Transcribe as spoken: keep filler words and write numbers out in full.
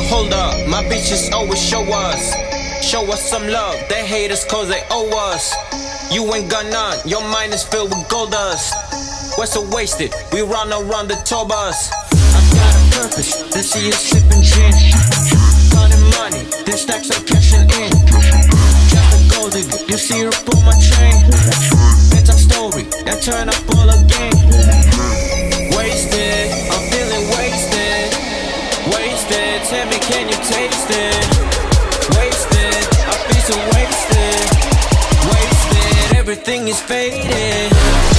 hold up, my bitches always show us. Show us some love, they hate us cause they owe us. You ain't got none, your mind is filled with gold dust. We're so wasted, we run around the tour bus. I got a purpose, they see us sipping gin. Counting money, then stacks are cashing in. Just a gold digger, you see her pull my chain. Bedtime story, then turn up all again. Wasted, I'm feeling wasted. Wasted, tell me can you taste it? Wasted, I feel so wasted. Wasted, everything is faded.